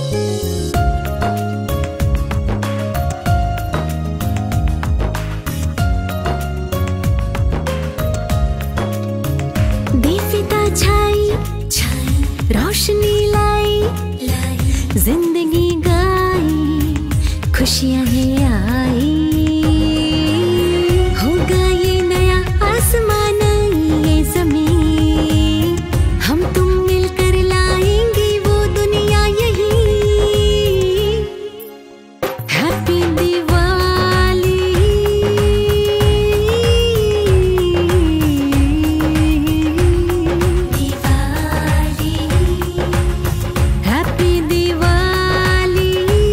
बेफिता छाई रोशनी लाई जिंदगी गाई, खुशियां ही आई। होगा ये नया आसमान, ये ज़मीन, हम तुम मिलकर लाएंगे वो दुनिया यही। Happy Diwali, happy Diwali.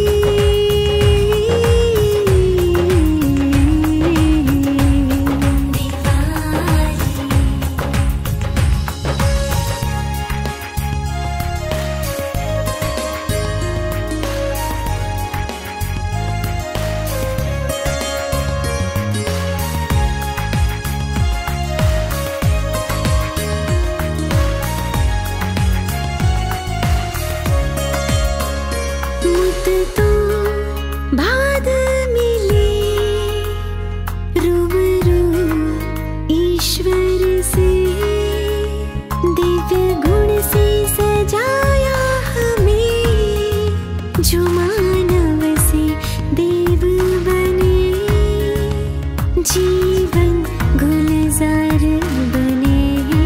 मुझको बाद मिले रूबरू ईश्वर से, दिव्य गुण से सजाया हमें, जो मानव से देव बने, जीवन गुलजार बने।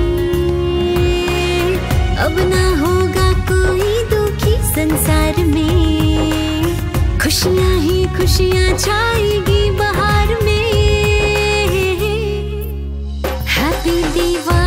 अब ना होगा कोई दुखी संसार में, खुशियां ही खुशियां छाएगी बहार में। हैप्पी दिवाली।